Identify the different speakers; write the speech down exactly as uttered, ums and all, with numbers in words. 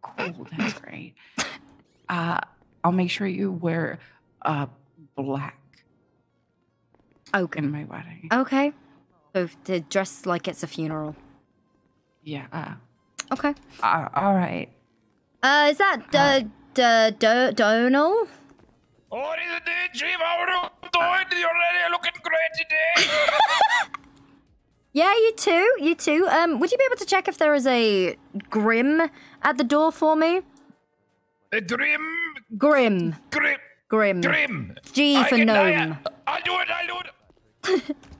Speaker 1: cool. That's great. Uh, I'll make sure you wear uh, black.
Speaker 2: Okay.
Speaker 1: In my wedding.
Speaker 2: Okay. So to dress like it's a funeral.
Speaker 1: Yeah. Uh,
Speaker 2: okay.
Speaker 1: Uh, all right.
Speaker 2: Uh, is that uh, D D Dönald?
Speaker 3: What is it, Chief? How are you doing? You're really looking great today.
Speaker 2: Yeah, you too. You too. Um, would you be able to check if there is a Grim at the door for me?
Speaker 3: A Grim.
Speaker 2: Grim.
Speaker 3: Grim.
Speaker 2: Grim.
Speaker 3: Grim.
Speaker 2: G
Speaker 3: I
Speaker 2: for
Speaker 3: can-
Speaker 2: gnome.
Speaker 3: I, I'll do it. I'll do it.